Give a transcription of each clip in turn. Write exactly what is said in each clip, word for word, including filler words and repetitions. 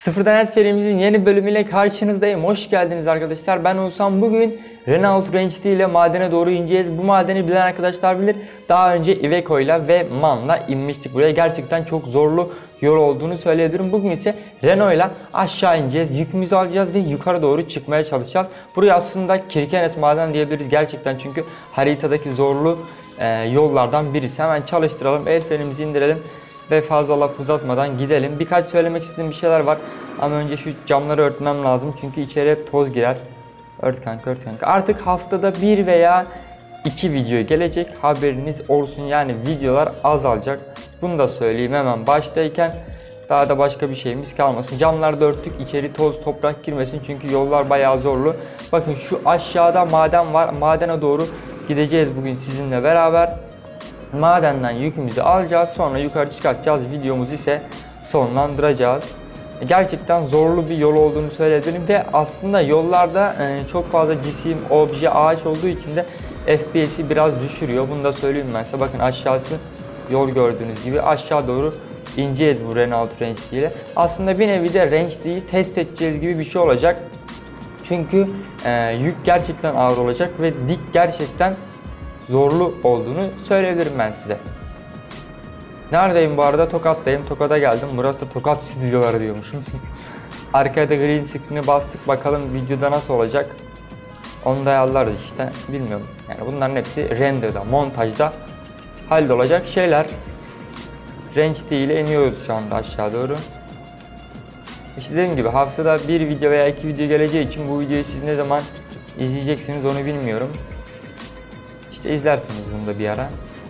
Sıfırdan Hayat serimizin yeni bölümüyle karşınızdayım. Hoş geldiniz arkadaşlar. Ben Oğuzhan. Bugün Renault Range D ile madene doğru ineceğiz. Bu madeni bilen arkadaşlar bilir. Daha önce Iveco ile ve MAN'la inmiştik buraya. Gerçekten çok zorlu yol olduğunu söyleyebilirim. Bugün ise Renault ile aşağı ineceğiz. Yükümüzü alacağız ve yukarı doğru çıkmaya çalışacağız. Buraya aslında Kirkenes maden diyebiliriz gerçekten. Çünkü haritadaki zorlu e, yollardan birisi. Hemen çalıştıralım. El frenimizi indirelim. Ve fazla laf uzatmadan gidelim. Birkaç söylemek istediğim bir şeyler var. Ama önce şu camları örtmem lazım. Çünkü içeri hep toz girer. Ört kanka, ört kanka. Artık haftada bir veya iki video gelecek. Haberiniz olsun. Yani videolar azalacak. Bunu da söyleyeyim hemen baştayken. Daha da başka bir şeyimiz kalmasın. Camları da örttük. İçeri toz, toprak girmesin. Çünkü yollar bayağı zorlu. Bakın şu aşağıda maden var. Madene doğru gideceğiz bugün sizinle beraber. Madenden yükümüzü alacağız, sonra yukarı çıkartacağız, videomuzu ise sonlandıracağız. Gerçekten zorlu bir yol olduğunu söyledim ve aslında yollarda çok fazla cisim, obje, ağaç olduğu için de F P S'i biraz düşürüyor. Bunu da söyleyeyim ben size. Bakın aşağısı yol, gördüğünüz gibi aşağı doğru ineceğiz bu Renault Range D ile. Aslında bir nevi de Range D'yi test edeceğiz gibi bir şey olacak. Çünkü e, yük gerçekten ağır olacak ve dik gerçekten zorlu olduğunu söyleyebilirim ben size. Neredeyim bu arada? Tokat'tayım. Tokat'a geldim. Burası da Tokat stüdyoları diyormuşum. Arkaya da green screen'i bastık. Bakalım videoda nasıl olacak. Onu da ayarlarız işte. Bilmiyorum. Yani bunların hepsi renderda, montajda hallolacak şeyler. Range D ile iniyoruz şu anda aşağı doğru. İşte dediğim gibi haftada bir video veya iki video geleceği için bu videoyu siz ne zaman izleyeceksiniz onu bilmiyorum. İşte izlersiniz bunu da bir ara.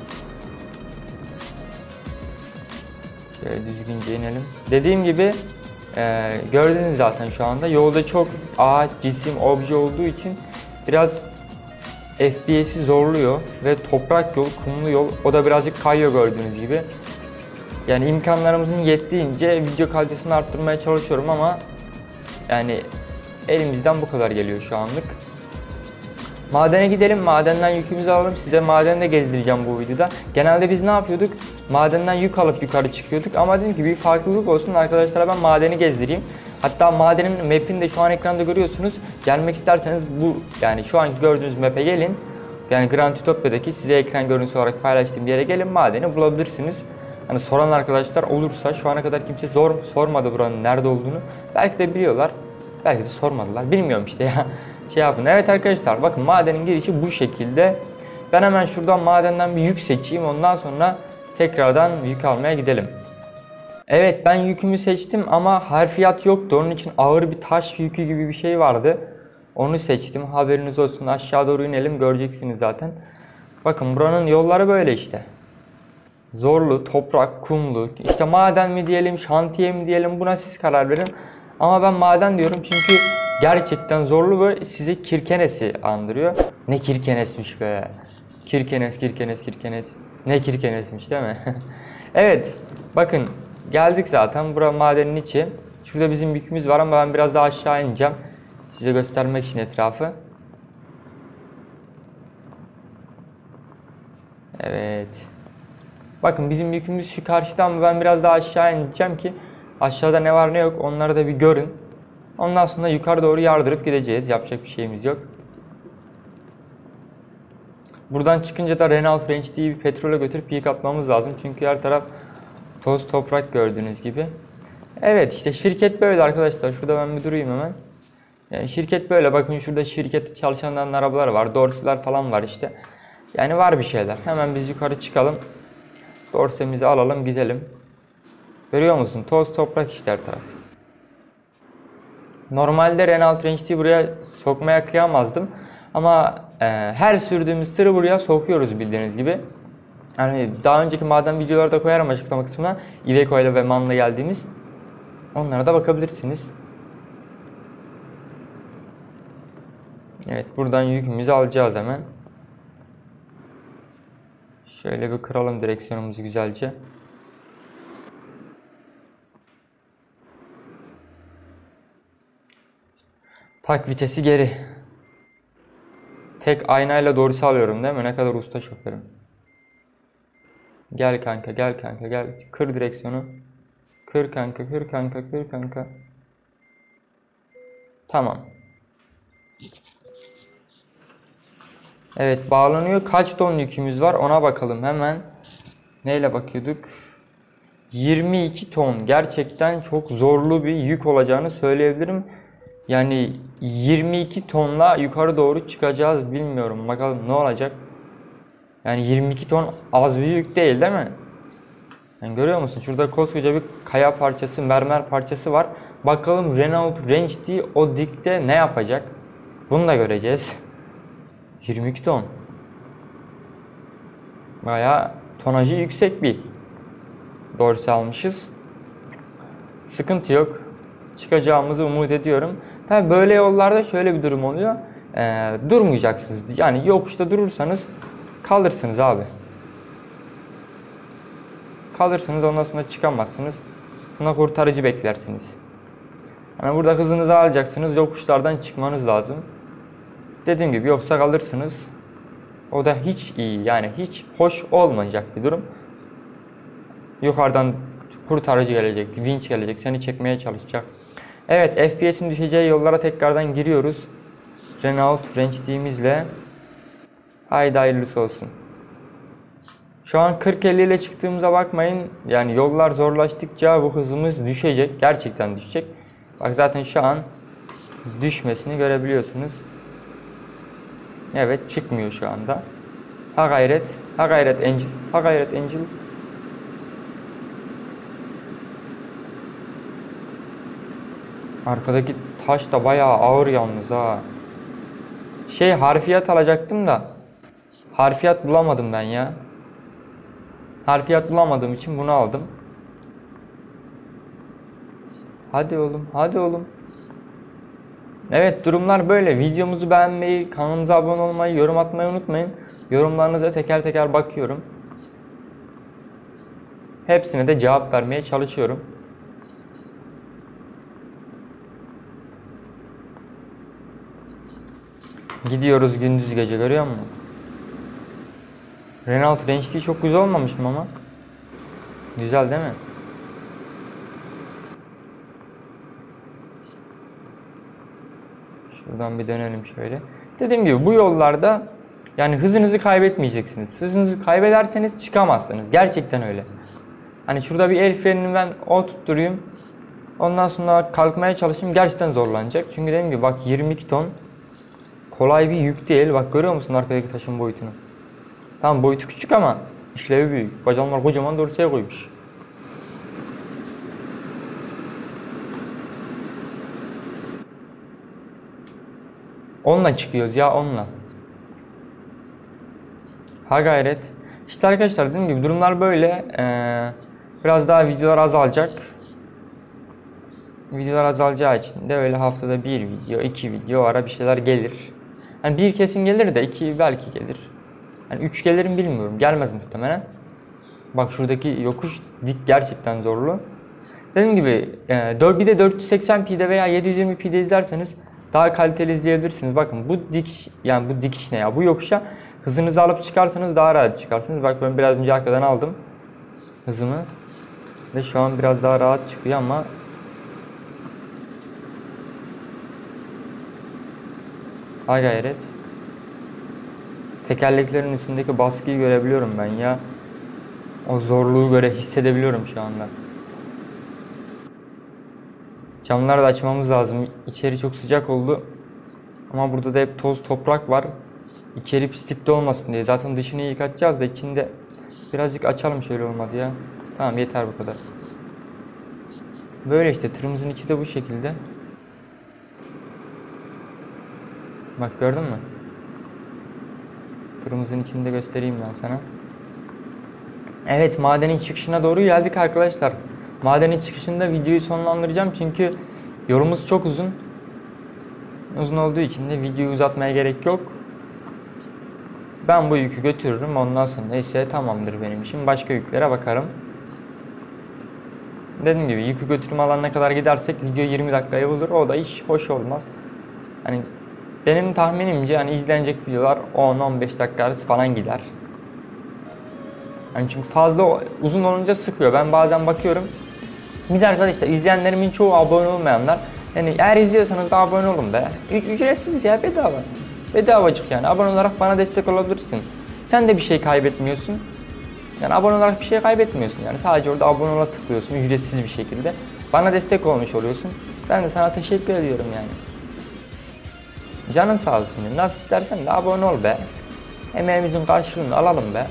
Şöyle düzgünce inelim. Dediğim gibi e, gördünüz zaten şu anda yolda çok ağaç, cisim, obje olduğu için biraz F P S'i zorluyor ve toprak yol, kumlu yol, o da birazcık kayıyor gördüğünüz gibi. Yani imkanlarımızın yettiğince video kalitesini arttırmaya çalışıyorum ama yani elimizden bu kadar geliyor şu anlık. Madene gidelim, madenden yükümüzü alalım. Size madeni de gezdireceğim bu videoda. Genelde biz ne yapıyorduk? Madenden yük alıp yukarı çıkıyorduk ama dedim ki bir farklılık olsun, arkadaşlara ben madeni gezdireyim. Hatta madenin map'ini de şu an ekranda görüyorsunuz. Gelmek isterseniz bu yani şu anki gördüğünüz map'e gelin. Yani Grand Utopia'daki size ekran görüntüsü olarak paylaştığım yere gelin, madeni bulabilirsiniz. Hani soran arkadaşlar olursa, şu ana kadar kimse zor sormadı buranın nerede olduğunu. Belki de biliyorlar, belki de sormadılar. Bilmiyorum işte ya. Şey yapın. Evet arkadaşlar, bakın madenin girişi bu şekilde. Ben hemen şuradan madenden bir yük seçeyim. Ondan sonra tekrardan yük almaya gidelim. Evet, ben yükümü seçtim ama harfiyat yoktu. Onun için ağır bir taş yükü gibi bir şey vardı. Onu seçtim. Haberiniz olsun. Aşağı doğru inelim. Göreceksiniz zaten. Bakın buranın yolları böyle işte. Zorlu, toprak, kumlu. İşte maden mi diyelim, şantiye mi diyelim, buna siz karar verin. Ama ben maden diyorum çünkü gerçekten zorlu ve size Kirkenes'i andırıyor. Ne Kirkenes'miş be. Kirkenes, Kirkenes, Kirkenes. Ne Kirkenes'miş değil mi? Evet. Bakın geldik zaten. Bura madenin içi. Şurada bizim yükümüz var ama ben biraz daha aşağı ineceğim. Size göstermek için etrafı. Evet. Bakın bizim yükümüz şu karşıdan mı? Ben biraz daha aşağı ineceğim ki aşağıda ne var ne yok onları da bir görün. Ondan sonra yukarı doğru yardırıp gideceğiz. Yapacak bir şeyimiz yok. Buradan çıkınca da Renault Range D'yi bir petrole götürüp yıkatmamız lazım. Çünkü her taraf toz toprak gördüğünüz gibi. Evet işte şirket böyle arkadaşlar. Şurada ben bir durayım hemen. Yani şirket böyle. Bakın şurada şirkette çalışanların arabaları var. Dorse'ler falan var işte. Yani var bir şeyler. Hemen biz yukarı çıkalım. Dorse'mizi alalım gidelim. Görüyor musun? Toz toprak işte her taraf. Normalde Renault Range D'yi buraya sokmaya kıyamazdım. Ama e, her sürdüğümüz tırı buraya sokuyoruz bildiğiniz gibi. Yani daha önceki maden videoları da koyarım açıklama kısmına. Iveco ile ve MAN'la geldiğimiz. Onlara da bakabilirsiniz. Evet, buradan yükümüzü alacağız hemen. Şöyle bir kıralım direksiyonumuzu güzelce. Tak vitesi geri. Tek aynayla doğru alıyorum değil mi? Ne kadar usta şoförüm. Gel kanka, gel kanka, gel. Kır direksiyonu. Kır kanka, kır kanka, kır kanka. Tamam. Evet, bağlanıyor. Kaç ton yükümüz var ona bakalım hemen. Neyle bakıyorduk? yirmi iki ton. Gerçekten çok zorlu bir yük olacağını söyleyebilirim. Yani yirmi iki tonla yukarı doğru çıkacağız. Bilmiyorum. Bakalım ne olacak. Yani yirmi iki ton az bir yük değil, değil mi? Yani görüyor musun? Şurada koskoca bir kaya parçası, mermer parçası var. Bakalım Renault Range D o dikte ne yapacak? Bunu da göreceğiz. yirmi iki ton. Bayağı tonajı yüksek bir dorsi almışız. Sıkıntı yok. Çıkacağımızı umut ediyorum. Tabi böyle yollarda şöyle bir durum oluyor. Ee, durmayacaksınız. Yani yokuşta durursanız kalırsınız abi. Kalırsınız, ondan sonra çıkamazsınız. Buna kurtarıcı beklersiniz. Yani burada hızınızı alacaksınız. Yokuşlardan çıkmanız lazım. Dediğim gibi yoksa kalırsınız. O da hiç iyi, yani hiç hoş olmayacak bir durum. Yukarıdan kurtarıcı gelecek, vinç gelecek, seni çekmeye çalışacak. Evet, F P S'in düşeceği yollara tekrardan giriyoruz. Renault Range D'imizle. Haydi hayırlısı olsun. Şu an kırk elli ile çıktığımıza bakmayın. Yani yollar zorlaştıkça bu hızımız düşecek. Gerçekten düşecek. Bak zaten şu an düşmesini görebiliyorsunuz. Evet, çıkmıyor şu anda. Ha gayret. Ha gayret Angel. Ha gayret Angel. Arkadaki taş da bayağı ağır yalnız ha. Şey, harfiyat alacaktım da harfiyat bulamadım ben ya. Harfiyat bulamadığım için bunu aldım. Hadi oğlum, hadi oğlum. Evet, durumlar böyle. Videomuzu beğenmeyi, kanalımıza abone olmayı, yorum atmayı unutmayın. Yorumlarınıza teker teker bakıyorum. Hepsine de cevap vermeye çalışıyorum. Gidiyoruz gündüz gece, görüyor musun? Renault Range D çok güzel olmamış mı ama? Güzel değil mi? Şuradan bir dönelim şöyle. Dediğim gibi bu yollarda yani hızınızı kaybetmeyeceksiniz. Hızınızı kaybederseniz çıkamazsınız. Gerçekten öyle. Hani şurada bir el frenini ben o tutturayım. Ondan sonra kalkmaya çalışayım. Gerçekten zorlanacak. Çünkü dediğim gibi bak, yirmi iki ton. Kolay bir yük değil. Bak görüyor musun arkadaki taşın boyutunu? Tamam, boyutu küçük ama işlevi büyük. Bacaklar kocaman dorsaya koymuş. Onunla çıkıyoruz ya, onunla. Ha gayret. İşte arkadaşlar, dediğim gibi durumlar böyle. Ee, biraz daha videolar azalacak. Videolar azalacağı için de öyle haftada bir video, iki video ara bir şeyler gelir. Yani bir kesin gelir de iki belki gelir. Yani üç gelir mi bilmiyorum. Gelmez muhtemelen. Bak şuradaki yokuş dik, gerçekten zorlu. Dediğim gibi e, bir de dört yüz seksen p'de veya yedi yüz yirmi p'de izlerseniz daha kaliteli izleyebilirsiniz. Bakın bu dikiş, yani bu dikiş ne ya? Bu yokuşa hızınızı alıp çıkarsanız daha rahat çıkarsınız. Bak ben biraz önce arkadan aldım hızımı. Ve şu an biraz daha rahat çıkıyor ama ha gayret. Tekerleklerin üstündeki baskıyı görebiliyorum ben ya. O zorluğu göre hissedebiliyorum şu anda. Camları da açmamız lazım. İçeri çok sıcak oldu. Ama burada da hep toz toprak var. İçeri pislik de olmasın diye. Zaten dışını yıkatacağız da içinde birazcık açalım, şöyle olmadı ya. Tamam, yeter bu kadar. Böyle işte, tırımızın içi de bu şekilde. Bak gördün mü? Tırımızın içini de göstereyim ben sana. Evet, madenin çıkışına doğru geldik arkadaşlar. Madenin çıkışında videoyu sonlandıracağım çünkü yolumuz çok uzun. Uzun olduğu için de videoyu uzatmaya gerek yok. Ben bu yükü götürürüm, ondan sonra ise tamamdır benim işim. Başka yüklere bakarım. Dediğim gibi yükü götürme alanına kadar gidersek video yirmi dakikayı bulur. O da hiç hoş olmaz. Hani benim tahminimce yani izlenecek videolar on on beş dakika arası falan gider. Yani çünkü fazla uzun olunca sıkıyor. Ben bazen bakıyorum. Bir de arkadaşlar, izleyenlerimin çoğu abone olmayanlar. Yani eğer izliyorsanız da abone olun be. Ü ücretsiz ya, bedava. Bedavacık yani. Abone olarak bana destek olabilirsin. Sen de bir şey kaybetmiyorsun. Yani abone olarak bir şey kaybetmiyorsun yani. Sadece orada abone ola tıklıyorsun ücretsiz bir şekilde. Bana destek olmuş oluyorsun. Ben de sana teşekkür ediyorum yani. Canın sağ olsun. Nasıl istersen de abone ol be. Emeğimizin karşılığını alalım be.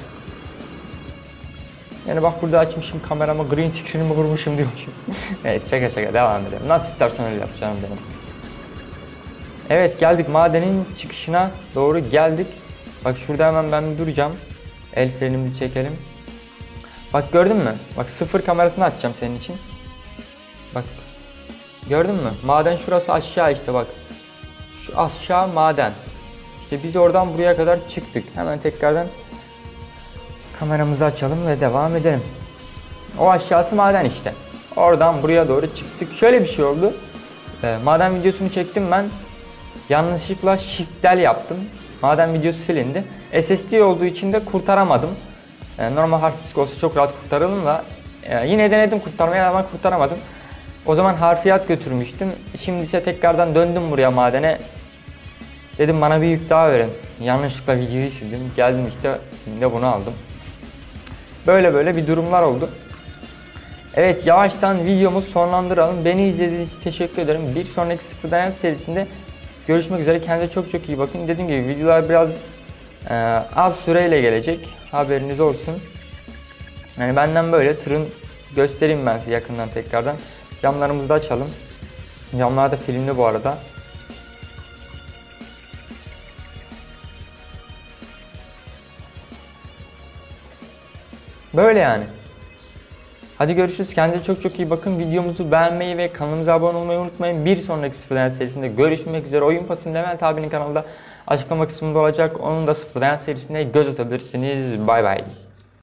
Yani bak burada açmışım kameramı, green screen'imi kurmuşum diyormuşum. Evet, şaka şaka devam edelim. Nasıl istersen öyle yapacağım benim. Evet, geldik madenin çıkışına doğru geldik. Bak şurada hemen ben duracağım. El frenimizi çekelim. Bak gördün mü? Bak sıfır kamerasını açacağım senin için. Bak. Gördün mü? Maden şurası aşağı işte bak. Şu aşağı maden. İşte biz oradan buraya kadar çıktık. Hemen tekrardan kameramızı açalım ve devam edelim. O aşağısı maden işte. Oradan buraya doğru çıktık. Şöyle bir şey oldu. E, maden videosunu çektim ben. Yanlışlıkla shift del yaptım. Maden videosu silindi. S S D olduğu için de kurtaramadım. E, normal hard disk olsa çok rahat kurtarılım da e, yine denedim kurtarmaya ama kurtaramadım. O zaman harfiyat götürmüştüm. Şimdi ise tekrardan döndüm buraya madene. Dedim bana bir yük daha verin. Yanlışlıkla videoyu sildim. Geldim işte şimdi bunu aldım. Böyle böyle bir durumlar oldu. Evet, yavaştan videomuzu sonlandıralım. Beni izlediğiniz için teşekkür ederim. Bir sonraki Sıfırdan Yaz serisinde görüşmek üzere. Kendinize çok çok iyi bakın. Dediğim gibi videolar biraz e, az süreyle gelecek. Haberiniz olsun. Yani benden böyle tırın göstereyim ben size yakından tekrardan. Camlarımızı da açalım. Camlar da filmli bu arada. Böyle yani. Hadi görüşürüz. Kendinize çok çok iyi bakın. Videomuzu beğenmeyi ve kanalımıza abone olmayı unutmayın. Bir sonraki Sıfırdan Yaz serisinde görüşmek üzere. Oyun Pası'nın Levent abinin kanalında açıklama kısmında olacak. Onun da Sıfırdan Yaz serisine göz atabilirsiniz. Bay bay.